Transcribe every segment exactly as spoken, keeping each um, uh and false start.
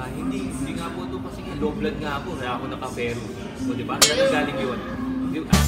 Ah, hindi, hindi nga po ito kasi low blood nga ako, kaya ako naka-ferro. O diba? Saan galing yun? Di- ah.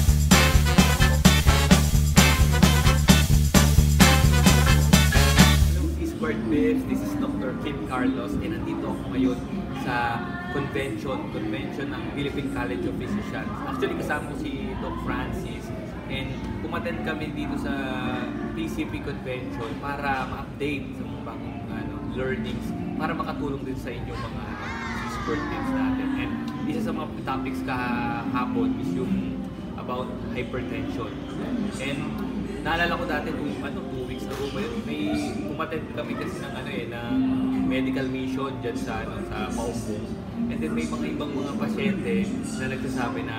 Hello, Eastward Bips. This is Doctor Kim Carlos. And nandito ako ngayon sa convention, convention ng Philippine College of Physicians. Actually, kasama ko si Doc Francis. And umattend kami dito sa P C P convention para ma-update sa mga bagong ano, learnings, para makatulong din sa inyong mga ano, sport tips natin. And isa sa mga topics kahapon is yung about hypertension. And naalala ko dati kung ano, two weeks ago ba yun, may umattend kami kasi ng ano eh, ng medical mission dyan sa, ano, sa Paumbong. And then may mga ibang mga pasyente na nagsasabi na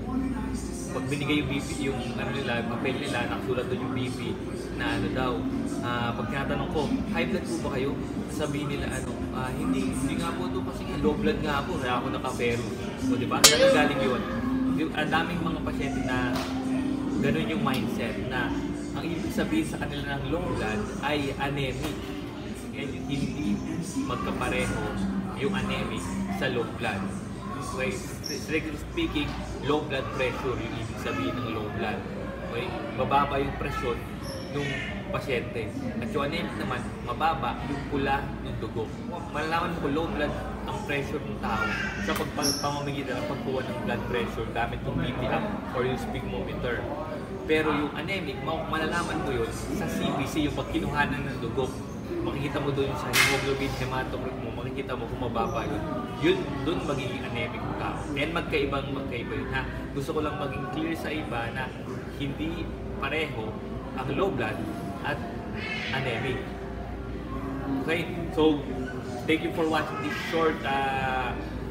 pag binigay yung B P, yung ano nila, papel nila, nakasulat doon yung B P na ano daw, uh, pag tinatanong ko, high blood po ba kayo? Sabihin nila ano, uh, hindi, hindi nga po ito kasi low blood nga ako, kaya ako naka-ferro. O diba? Saan galing yun? Ang daming mga pasyente na ganun yung mindset na ang ibig sabihin sa kanila ng low blood ay anemic. And hindi magkapareho yung anemic sa low blood. Okay, strictly speaking, low blood pressure yung ibig sabihin ng low blood. Okay, mababa yung presyon ng pasyente. At yung anemic naman, mababa yung pula ng dugo. Malalaman mo low blood ang pressure ng tao sa pagpamamagitan ng pagkuha ng blood pressure gamit yung B P up or yung sphygmometer. Pero yung anemic, malalaman mo yun sa C B C, yung pagkinuhanan ng dugo. Makikita mo doon sa hemoglobin, hematocrit mo, makikita mo kung mababa yun. Yun, doon magiging anemic mo tao. And magkaibang magkaiba yun, ha? Gusto ko lang maging clear sa iba na hindi pareho ang low blood at anemic. Okay? So, thank you for watching this short uh,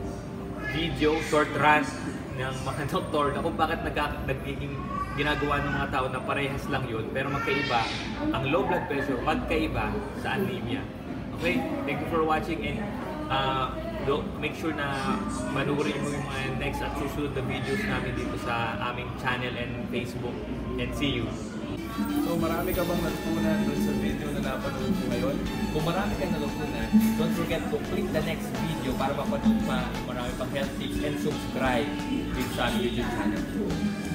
video, short rant ng mga doktor na kung bakit nagiging ginagawa ng mga tao na parehas lang yun, pero magkaiba ang low blood pressure, magkaiba sa anemia. Okay? Thank you for watching, and uh, make sure na manuorin mo yung mga next at susunod na videos namin dito sa aming channel and Facebook. And see you! So marami ka bang natutunan doon sa video na napanood ko ngayon? Kung marami kang natutunan, don't forget to click the next video para mapanood pa marami pang health tips, and subscribe with sa YouTube channel.